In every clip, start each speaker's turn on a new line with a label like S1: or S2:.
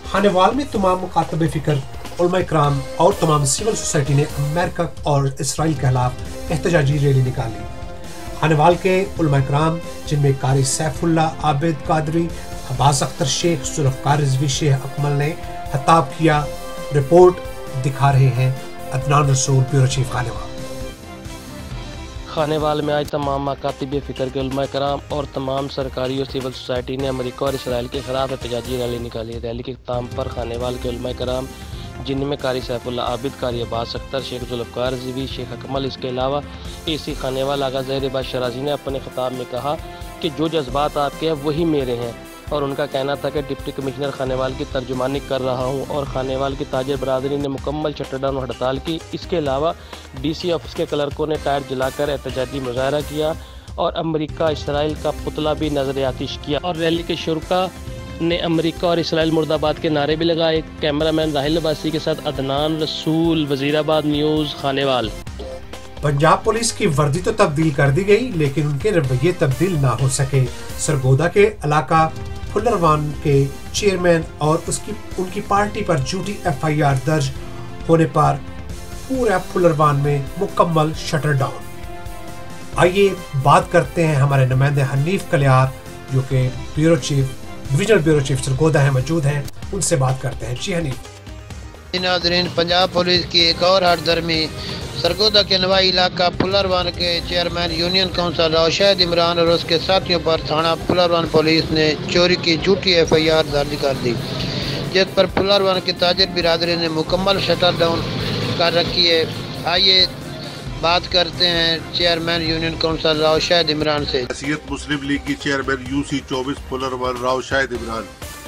S1: खानेवाल में तमाम मुकातब फ़िक्र उलमा इकराम और तमाम सिविल सोसाइटी ने अमेरिका और इसराइल के खिलाफ एहतजाजी रैली निकाली। खानेवाल के उलमा इकराम जिनमें कारी सैफुल्लाह आबिद कादरी, अब्बास अख्तर शेख, जुल्फ़कार रिजवी शेख अकमल ने खिताब किया। रिपोर्ट दिखा रहे हैं अदनान रसूल, ब्यूरो चीफ खानेवाल।
S2: खानेवाल में आज तमाम मकातिब फ़िक्र के उलमा कराम और तमाम सरकारी और सिविल सोसाइटी ने अमेरिका और इसराइल के खिलाफ एहतजाजी रैली निकाली। रैली के इख्तिताम पर खानेवाल के उलमा कराम जिनमें कारी सैफुल्लाह आबिद, कारी अब्बास अख्तर शेख, जुल्फ़कार रिजवी शेख अकमल, इसके अलावा AC खानेवाल आगा ज़हीर अब्बास शराजी ने अपने खिताब में कहा कि जो जज्बात आपके हैं वही मेरे हैं, और उनका कहना था कि डिप्टी कमिश्नर खानेवाल की तर्जुमानी कर रहा हूं और खानेवाल की ताजिर बरादरी ने मुकम्मल शटरडाउन हड़ताल की। इसके अलावा DC ऑफिस के क्लर्कों ने टायर जलाकर एहतजाजी मुजाहरा किया और अमेरिका इसराइल का पुतला भी नजर आतिश किया और रैली के शुरका ने अमेरिका और इसराइल मुर्दाबाद के नारे भी लगाए। कैमरामैन राहिल अब्बासी के साथ अदनान रसूल, वजीराबाद न्यूज़, खानेवाल।
S1: पंजाब पुलिस की वर्दी तो तब्दील कर दी गई लेकिन उनके रवैये तब्दील ना हो सके। सरगोदा के इलाका फुलरवान के चेयरमैन और उनकी पार्टी पर झूठी FIR दर्ज होने पर पूरा फुलरवान में मुकम्मल शटर डाउन। आइए बात करते हैं हमारे नुमाइंदे हनीफ कलियार जो कि डिवीजनल ब्यूरो चीफ सरगोदा है, मौजूद हैं, उनसे बात करते हैं। जी हनीफ।
S3: नाज़रीन, पंजाब पुलिस की एक और हरदर्मी सरगोदा के नवाई इलाका फुलरवान के chairman union council Rashid Imran और उसके साथियों पर थाना फुलरवान पुलिस ने चोरी की झूठी FIR दर्ज कर दी, जिस पर फुलरवान की ताजिर बिरादरी ने मुकम्मल शटर डाउन कर रखी है। आइए बात करते हैं chairman union council Rashid Imran से।
S4: हैसियत मुस्लिम लीग की chairman UC 24 Phularwan Rashid Imran,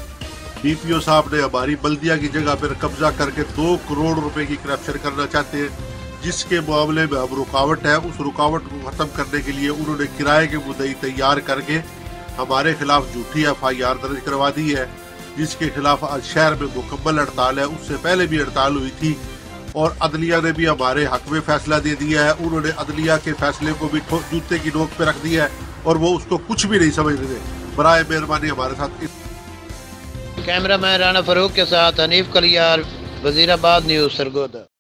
S4: DPO साहब ने हमारी बल्दिया की जगह पर कब्जा करके 2 करोड़ रुपए की करप्शन करना चाहते हैं, जिसके मामले में अब रुकावट है। उस रुकावट को खत्म करने के लिए उन्होंने किराए के मुद्दई तैयार करके हमारे खिलाफ झूठी FIR दर्ज करवा दी है, जिसके खिलाफ आज शहर में मुकम्मल हड़ताल है। उससे पहले भी हड़ताल हुई थी और अदलिया ने भी हमारे हक में फैसला दे दिया है। उन्होंने अदलिया के फैसले को भी जूते की नोक पे रख दिया है और वो उसको कुछ भी नहीं समझ रहे। बराए मेहरबानी हमारे साथ।
S3: कैमरामैन राना फरूक के साथ हनीफ कलियार, वजीराबाद न्यूज़, सरगोदा।